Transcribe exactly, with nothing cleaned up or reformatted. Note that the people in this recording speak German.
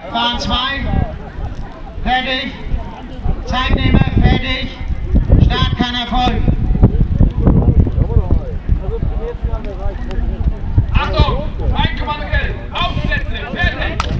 fahren zwei, fertig, Zeitnehmer, fertig, Start kann erfolgen. Achtung, ein Kommando gelb, aufsetzen, fertig!